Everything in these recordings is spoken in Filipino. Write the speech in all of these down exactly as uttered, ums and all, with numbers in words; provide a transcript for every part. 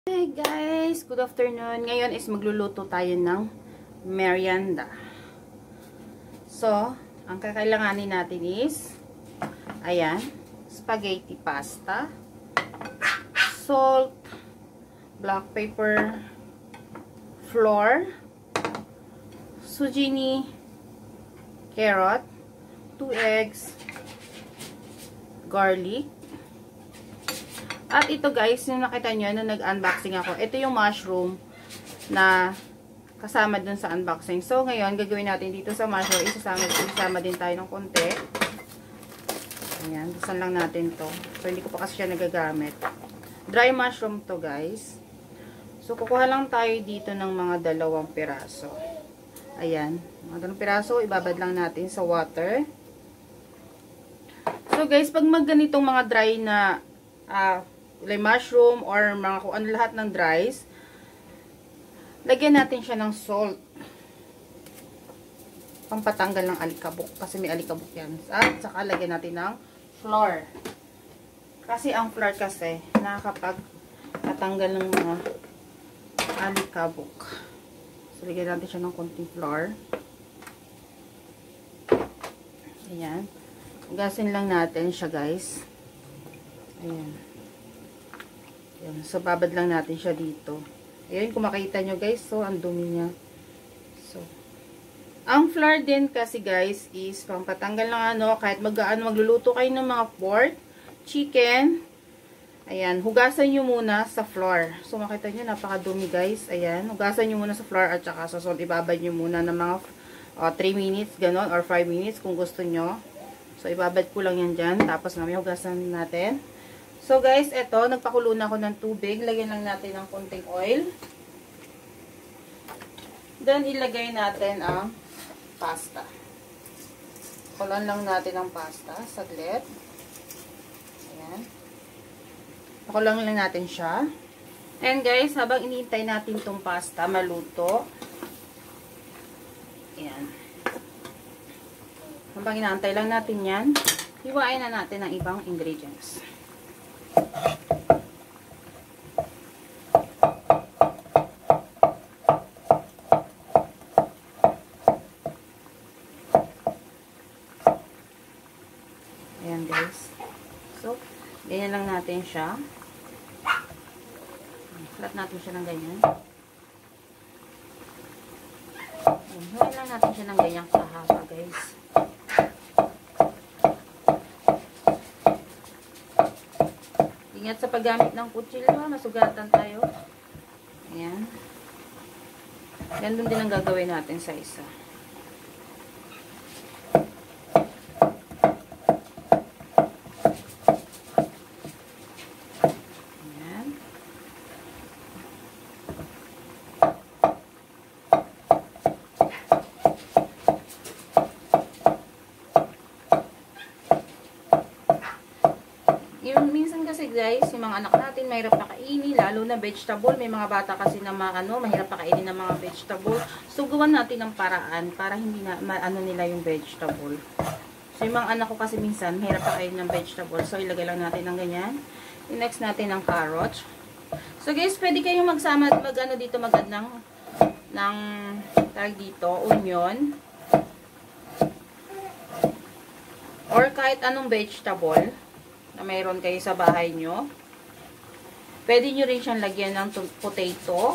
Hey guys, good afternoon. Ngayon is magluluto tayo ng merienda. So, ang kakailanganin natin is ayan, spaghetti pasta, salt, black pepper, flour, zucchini, carrot, two eggs, garlic. At ito guys, yung nakita nyo na nag-unboxing ako, ito yung mushroom na kasama dun sa unboxing. So ngayon, gagawin natin dito sa mushroom, isasama, isasama din tayo ng konti. Ayan, busan lang natin to. So hindi ko pa kasi siya nagagamit. Dry mushroom to guys. So kukuha lang tayo dito ng mga dalawang piraso. Ayan, mga dalawang piraso, ibabad lang natin sa water. So guys, pag mag ganitong mga dry na ah, uh, like mushroom or mga kung ano lahat ng dries, lagyan natin siya ng salt pampatanggal ng alikabok kasi may alikabok yan, at saka lagyan natin ng flour kasi ang flour kasi nakakapag natanggal ng mga alikabok. So lagyan natin siya ng konting flour. Ayan, gasin lang natin siya guys. Ayan. Ayan. So, babad lang natin siya dito. Ayan, kung makita nyo guys, so, ang dumi niya. So, ang flour din kasi guys, is pampatanggal ng ano, kahit mag, ano, magluluto kayo ng mga pork, chicken, ayan, hugasan nyo muna sa flour. So, makita nyo, napakadumi guys. Ayan, hugasan nyo muna sa flour at saka sa salt. Ibabad nyo muna ng mga uh, three minutes, ganon, or five minutes kung gusto nyo. So, ibabad ko lang yan dyan. Tapos, namin hugasan natin. So guys, eto, nagpakulo na ako ng tubig. Lagyan lang natin ng konting oil. Then, ilagay natin ang pasta. Kulan lang natin ang pasta. Saglit. Ayan. Pakulang lang natin siya. And guys, habang iniintay natin tong pasta maluto. Ayan. Habang inaantay lang natin yan, hiwain na natin ang ibang ingredients. Ayan guys. So, ganyan lang natin siya. Flat natin siya ng ganyan. Ayan lang natin siya ng ganyan kahaba guys. Ingat sa paggamit ng kutsilyo, masugatan tayo. Ayan. Ganun din ang gagawin natin sa isa. Ayan. Yung minsan kasi guys, yung mga anak natin mahirap pakainin, lalo na vegetable. May mga bata kasi na maano, mahirap pakainin ng mga vegetable. So gawan natin ng paraan para hindi na maano nila yung vegetable. So yung mga anak ko kasi minsan mahirap pakainin ng vegetable. So ilagay lang natin ng ganyan. I-next natin ng carrot. So guys, pwede kayong magsama mag ano dito mag-add ng ng tag dito, onion. Or kahit anong vegetable na mayroon kayo sa bahay nyo. Pwede nyo rin siyang lagyan ng potato.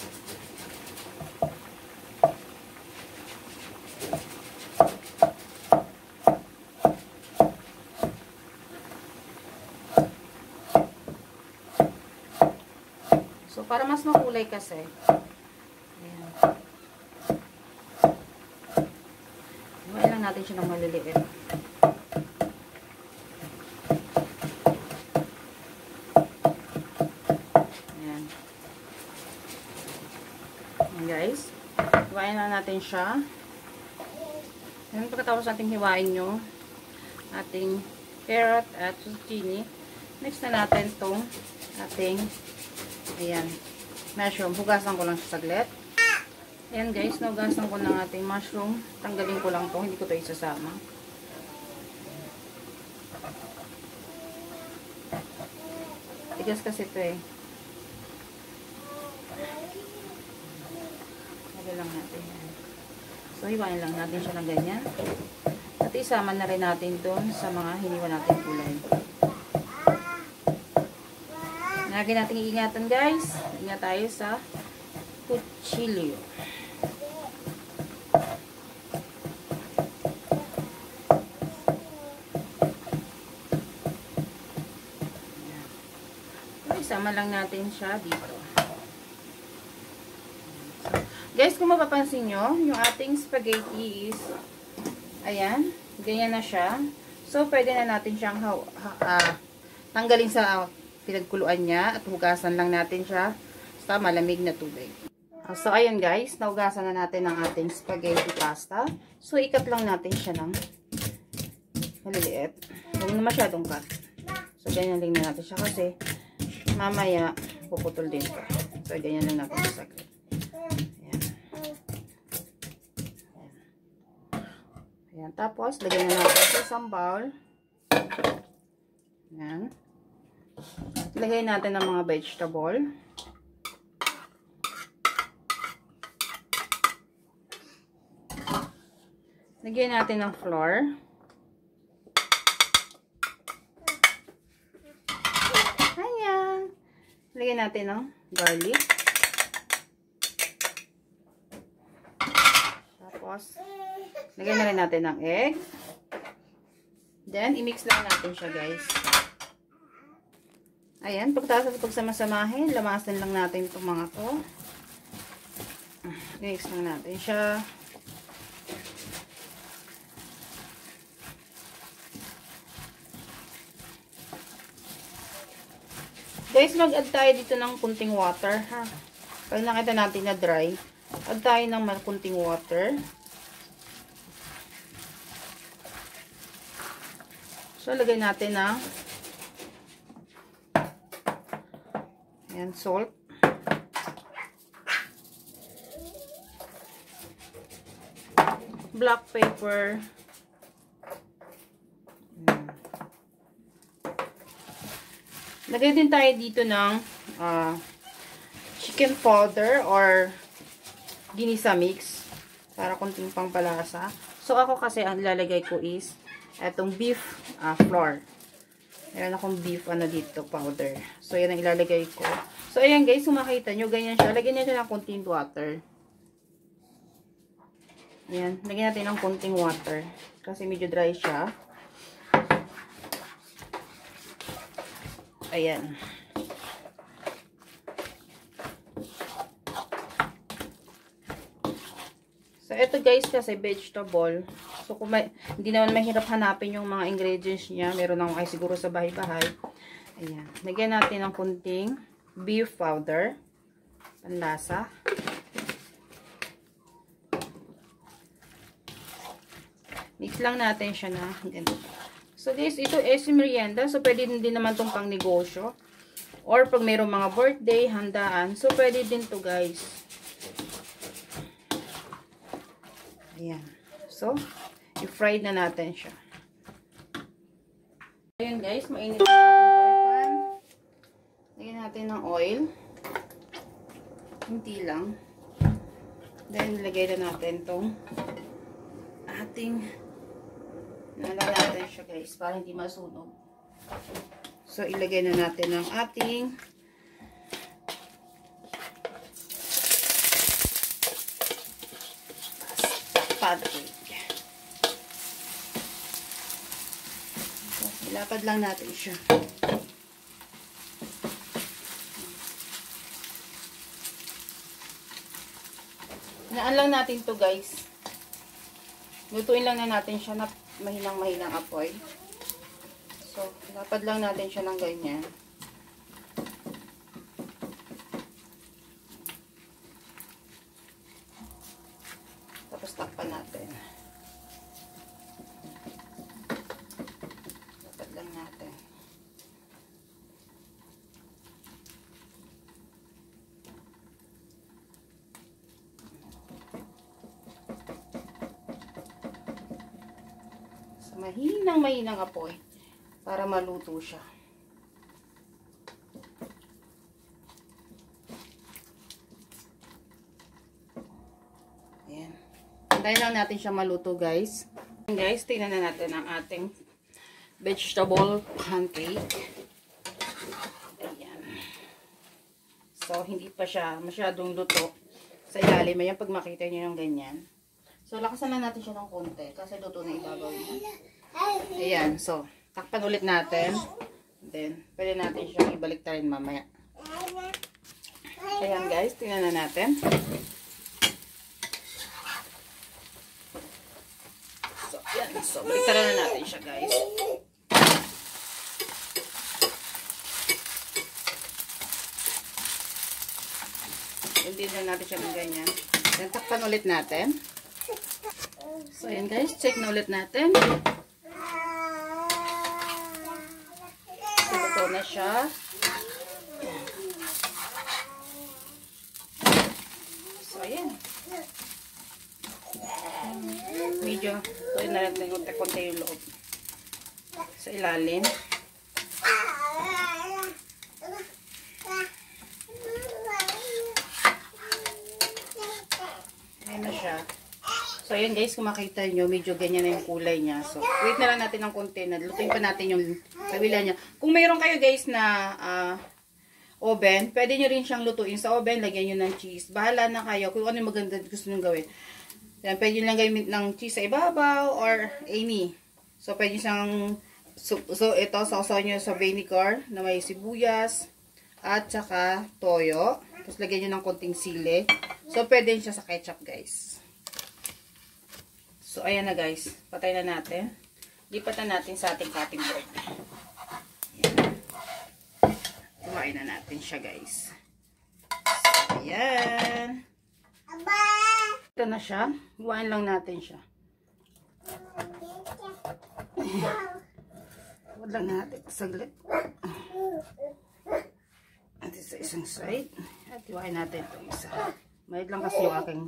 So, para mas makulay kasi. Ayan. Iwain lang natin siya ng maliliit. Guys, hiwain na natin siya. Yan, pagkatapos natin hiwain nyo ating carrot at zucchini, next na natin itong ating ayan, mushroom. Hugasan ko lang siya saglit. Ayan guys, nahugasan ko ng ating mushroom. Tanggalin ko lang to, hindi ko to isasama. Tigas kasi ito eh. natin yan. So, hiwain lang natin siya ng ganyan. At isama na rin natin doon sa mga hiniwa natin gulay. Lagi natin iingatan guys. Ingat tayo sa kutsilyo. Isama lang natin siya dito. Guys, kung mapapansin nyo, yung ating spaghetti is, ayan, ganyan na siya. So, pwede na natin siyang ha, ha, uh, tanggalin sa uh, pinagkuluan niya at hugasan lang natin siya sa malamig na tubig. Uh, so, ayan guys, nahugasan na natin ang ating spaghetti pasta. So, ikat lang natin siya ng maliliit. Huwag na masyadong cut. So, ganyan lang na natin siya kasi mamaya puputol din pa. So, ganyan lang natin sa saglit. Ayan. Ayan. Ayan. Tapos, lagyan na natin sa isang bowl. Ayan. Lagay natin ng mga vegetable. Lagyan natin ng flour. Ayan. Lagyan natin ng garlic. Tapos, lagyan na rin natin ng egg. Then, i-mix lang natin siya guys. Ayan, pagkatapos pagsamasamahin, lamasan lang natin itong mga to. I-mix lang natin siya. Guys, mag-add tayo dito ng kunting water, ha. Pag nakita natin na dry, add tayo ng kunting water. So, lagay natin ng ayan, salt. Black pepper. Lagay din tayo dito ng uh, chicken powder or ginisa mix para kunting pangpalasa. So, ako kasi ang lalagay ko is etong beef uh, flour. Meron akong beef ano dito powder. So, yan ang ilalagay ko. So, ayan guys, kung makita nyo, ganyan siya. Lagyan nyo siya ng kunting water. Ayan, lagyan natin ng kunting water. Kasi medyo dry siya. Ayan. So, ito guys kasi vegetable. So, kung may, hindi naman mahirap hanapin yung mga ingredients niya. Meron akong ay siguro sa bahay-bahay. Ayan. Lagyan natin ng kunting beef powder. Panlasa. Mix lang natin siya na ganito. So guys, ito is Meryenda. So pwede din naman tong pang negosyo. Or pag mayroong mga birthday, handaan. So pwede din to guys. Ayan. So, i-fry na natin siya. Ayan guys, mainit na natin pan. Lagyan natin ng oil. Hinti lang. Then, lagay na natin tong ating nalala natin siya guys para hindi masunog. So, ilagay na natin ang ating pancake. So, ilapad lang natin siya. Hinaan lang natin to guys. Lutuin lang na natin siya na mahinang-mahinang apoy. So, lapad lang natin siya ng ganyan. Tapos takpan natin. Lapad lang natin. Mahinang mahinang apoy para maluto siya. Antayin lang natin siya maluto, guys. Guys, tingnan na natin ang ating vegetable pancake. Ayan. So, hindi pa siya masyadong luto sa ilalim. Ayan, pag makita nyo yung ganyan. So, lakasan lang natin siya ng konti kasi luto na ibabaw niya. Ayan. So, takpan ulit natin. Then, pwede natin siyang ibalik ta rin mamaya. Ayan, guys. Tingnan na natin. So, baliktaran na natin siya, guys. Hindi na natin siya ng ganyan. Then, takpan ulit natin. So, ayan, guys. Check na ulit natin. So, ito na siya. So, ayan. Medyo, pwede na natin konti-konti yung loob sa ilalim. Ayan na siya. So, ayan guys, kung makita nyo, medyo ganyan na yung kulay niya. So, wait na lang natin ng konti na lutuin pa natin yung kabila niya. Kung mayroon kayo guys na uh, oven, pwede nyo rin siyang lutuin sa oven. Lagyan nyo ng cheese. Bahala na kayo kung ano yung maganda gusto nyo gawin. Yan, pwede nyo lang gamit ng cheese sa ibabaw or any. So, pwede siyang, so, so ito, sausaw nyo sa vinegar na may sibuyas at saka toyo. Tapos, lagyan nyo ng konting sili. So, pwede siya sa ketchup, guys. So, ayan na, guys. Patay na natin. Lipat na natin sa ating cutting board. Kumain na natin siya, guys. So, ayan. Ito na siya. Iwain lang natin siya. Huwag lang natin. Saglit. At sa isang side. At iwain natin ito isa. Mahit lang kasi yung aking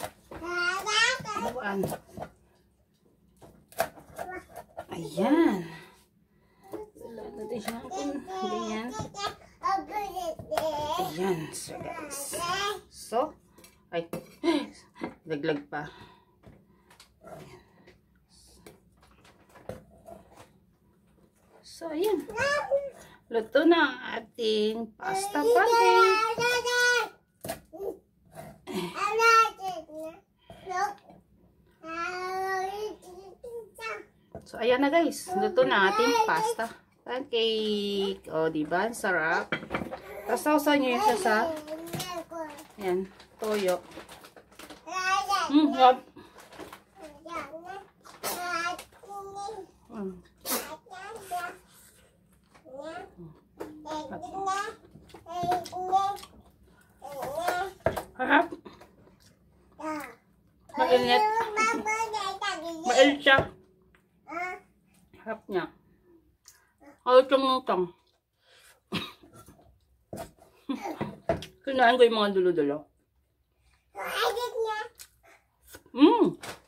iwan. Ayan. Wala natin siya. Ganyan. Ayan. So guys. So. Ay. Laglag pa. Ayan. So, ayan. Luto na ang ating pasta pancake. So, ayan na guys. Luto na ang ating pasta pancake. O, diba? Sarap. Tapos, sausaw nyo yun siya sa ayan, toyo. Mm, yap. Mm. Harap. Mainit. Mainit siya. Harap niya. Halutong-lutong. Kinain ko yung mga dulo-dulo. Mmm.